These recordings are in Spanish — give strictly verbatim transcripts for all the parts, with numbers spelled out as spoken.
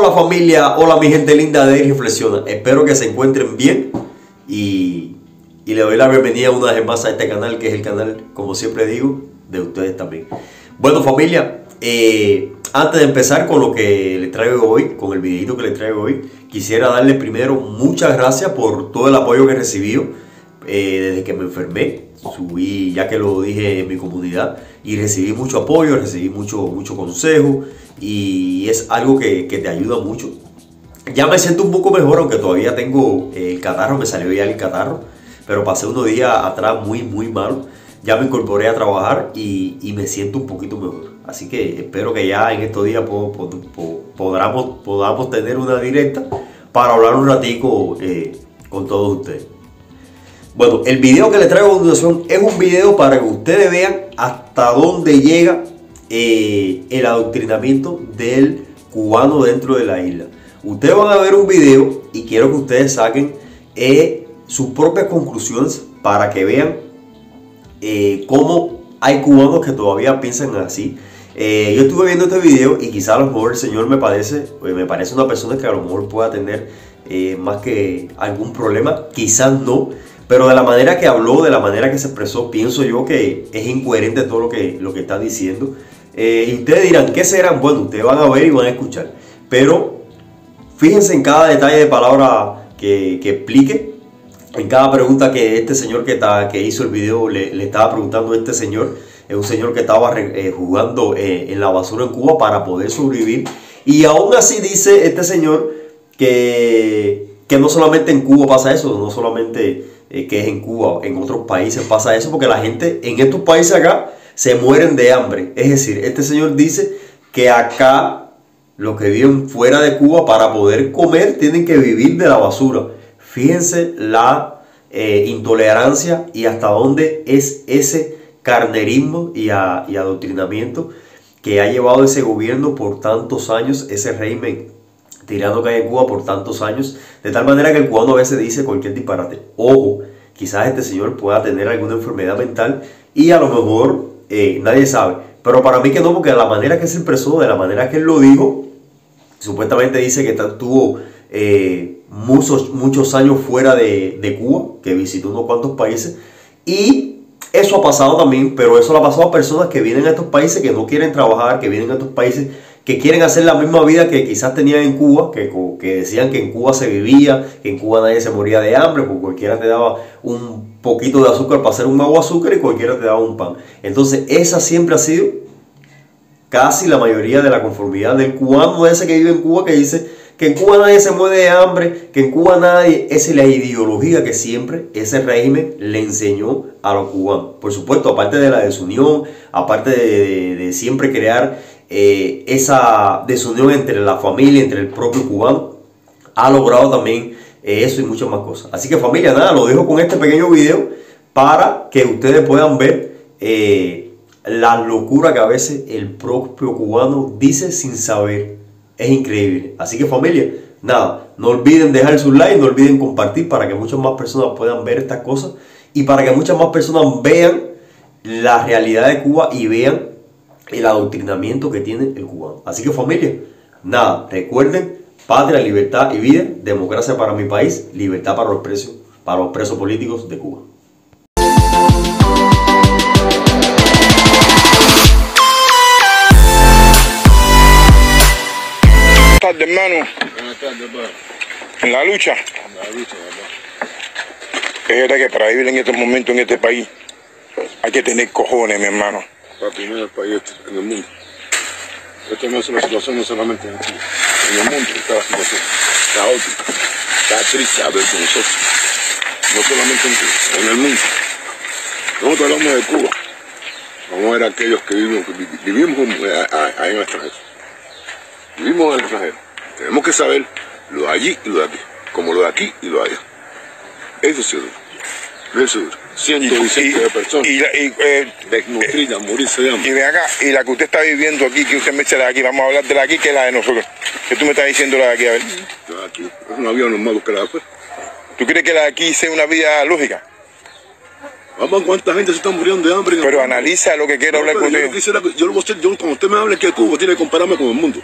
Hola familia, hola mi gente linda de Reflexiona. Espero que se encuentren bien y, y le doy la bienvenida una vez más a este canal, que es el canal, como siempre digo, de ustedes también. Bueno familia, eh, antes de empezar con lo que les traigo hoy, con el videito que les traigo hoy, quisiera darle primero muchas gracias por todo el apoyo que recibí eh, desde que me enfermé. Subí, ya que lo dije, en mi comunidad y recibí mucho apoyo, recibí mucho, mucho consejo y es algo que, que te ayuda mucho. Ya me siento un poco mejor, aunque todavía tengo el catarro, me salió ya el catarro, pero pasé unos días atrás muy muy malo. Ya me incorporé a trabajar y, y me siento un poquito mejor, así que espero que ya en estos días po, po, po, podamos, podamos tener una directa para hablar un ratico eh, con todos ustedes. Bueno, el video que les traigo a continuación es un video para que ustedes vean hasta dónde llega eh, el adoctrinamiento del cubano dentro de la isla. Ustedes van a ver un video y quiero que ustedes saquen eh, sus propias conclusiones para que vean eh, cómo hay cubanos que todavía piensan así. Eh, yo estuve viendo este video y quizá a lo mejor el señor me parece, me parece una persona que a lo mejor pueda tener eh, más que algún problema, quizás no. Pero de la manera que habló, de la manera que se expresó, pienso yo que es incoherente todo lo que, lo que está diciendo. Eh, y ustedes dirán, ¿qué serán? Bueno, ustedes van a ver y van a escuchar. Pero fíjense en cada detalle de palabra que, que explique. En cada pregunta que este señor que, está, que hizo el video le, le estaba preguntando a este señor. Es un señor que estaba eh, jugando eh, en la basura en Cuba para poder sobrevivir. Y aún así dice este señor que, que no solamente en Cuba pasa eso, no solamente... Eh, que es en Cuba, en otros países pasa eso, porque la gente en estos países acá se mueren de hambre. Es decir, este señor dice que acá los que viven fuera de Cuba para poder comer tienen que vivir de la basura. Fíjense la eh, intolerancia y hasta dónde es ese carnerismo y, a, y adoctrinamiento que ha llevado ese gobierno por tantos años, ese régimen tirando que hay en Cuba por tantos años, de tal manera que el cubano a veces dice cualquier disparate. Ojo, quizás este señor pueda tener alguna enfermedad mental y a lo mejor eh, nadie sabe. Pero para mí que no, porque de la manera que se expresó, de la manera que él lo dijo, supuestamente dice que estuvo eh, muchos, muchos años fuera de, de Cuba, que visitó unos cuantos países, y eso ha pasado también, pero eso le ha pasado a personas que vienen a estos países, que no quieren trabajar, que vienen a estos países, que quieren hacer la misma vida que quizás tenían en Cuba, que, que decían que en Cuba se vivía, que en Cuba nadie se moría de hambre, porque cualquiera te daba un poquito de azúcar para hacer un agua azúcar y cualquiera te daba un pan. Entonces esa siempre ha sido casi la mayoría de la conformidad del cubano ese que vive en Cuba, que dice que en Cuba nadie se muere de hambre, que en Cuba nadie... Esa es la ideología que siempre ese régimen le enseñó a los cubanos. Por supuesto, aparte de la desunión, aparte de, de, de siempre crear Eh, esa desunión entre la familia, entre el propio cubano, ha logrado también eh, eso y muchas más cosas. Así que familia, nada, lo dejo con este pequeño video para que ustedes puedan ver eh, la locura que a veces el propio cubano dice sin saber. Es increíble. Así que familia, nada, no olviden dejar su like, no olviden compartir para que muchas más personas puedan ver estas cosas y para que muchas más personas vean la realidad de Cuba y vean el adoctrinamiento que tiene el cubano. Así que familia, nada, recuerden, patria, libertad y vida, democracia para mi país, libertad para los presos, para los presos políticos de Cuba. Buenas tardes, hermano. Buenas tardes, papá. En la lucha. En la lucha, papá. Es verdad que para vivir en estos momentos en este país hay que tener cojones, mi hermano. Papi, no es el país en el mundo. Esto no es una situación no solamente en Chile. En el mundo está la situación caótica, está triste a ver con nosotros. No solamente en Cuba, en el mundo. Nosotros hablamos de Cuba. Vamos a ver a aquellos que vivimos, vivimos ahí en el extranjero. Vivimos en el extranjero. Tenemos que saber lo de allí y lo de aquí. Como lo de aquí y lo de allá. Eso es seguro. Eso es seguro. ciento diecisiete de personas y, y, eh, desnutridas, morirse de hambre. Y ven acá, y la que usted está viviendo aquí, que usted me dice la de aquí, vamos a hablar de la de aquí, que es la de nosotros. Que tú me estás diciendo la de aquí, a ver. La de aquí es una vida normal que la de afuera. ¿Tú crees que la de aquí sea una vida lógica? Vamos, ¿cuánta gente se está muriendo de hambre? Pero analiza lo que quiero no, hablar con yo usted. No quisiera, yo, yo, yo, cuando usted me hable que Cuba tiene que compararme con el mundo.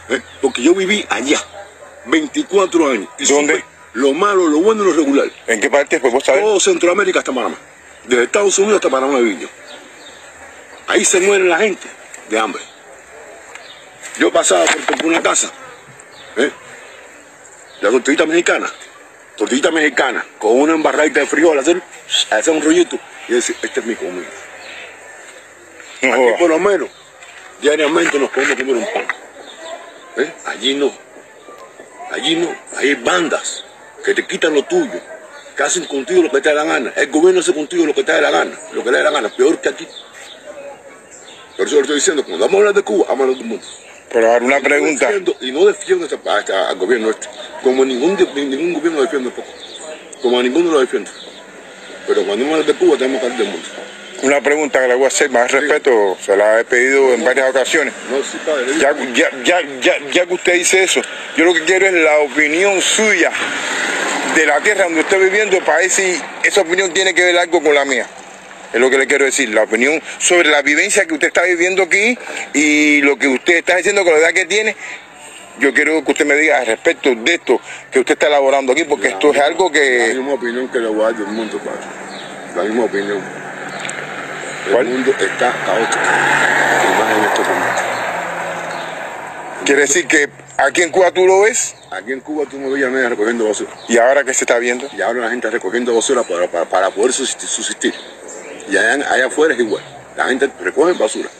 ¿eh? Porque yo viví allá veinticuatro años. Y ¿Dónde? supe lo malo, lo bueno y lo regular. ¿En qué parte? Pues vos sabés. Todo Centroamérica hasta Panamá. Desde Estados Unidos hasta Panamá viví yo. Ahí se muere la gente de hambre. Yo pasaba por, por una casa, ¿eh? La tortillita mexicana, tortillita mexicana, con una embarradita de frijol, hacer, hacer un rollito, y decir, esta es mi comida. No Aquí jodas. por lo menos, diariamente nos podemos comer un pan. ¿Eh? Allí no. Allí no. Ahí hay bandas que te quitan lo tuyo, que hacen contigo lo que te da la gana. El gobierno hace contigo lo que te da la gana, lo que le da la gana, peor que aquí. Por eso lo estoy diciendo, cuando vamos a hablar de Cuba, vamos a hablar del mundo. Pero ahora una Y no pregunta. defiendo- y no defiendo esta parte al gobierno este, como ningún, ningún gobierno defiende poco, como a ninguno lo defiende. Pero cuando vamos a hablar de Cuba, tenemos que hablar del mundo. Una pregunta que le voy a hacer, más respeto, se la he pedido en varias ocasiones. No, sí, padre. Ya, ya, ya, ya, ya que usted dice eso, yo lo que quiero es la opinión suya de la tierra donde usted está viviendo para ver si esa opinión tiene que ver algo con la mía. Es lo que le quiero decir, la opinión sobre la vivencia que usted está viviendo aquí y lo que usted está diciendo con la edad que tiene. Yo quiero que usted me diga respecto de esto que usted está elaborando aquí, porque esto es algo La que... misma opinión que le voy a dar del mundo, padre. La misma opinión. El ¿Cuál? mundo está caótico. Y más en este momento. Quiere decir que aquí en Cuba tú lo ves Aquí en Cuba tú no veías a nadie recogiendo basura. y ahora que se está viendo. Y ahora la gente está recogiendo basura para, para, para poder subsistir. subsistir. Y allá, allá afuera es igual. La gente recoge basura.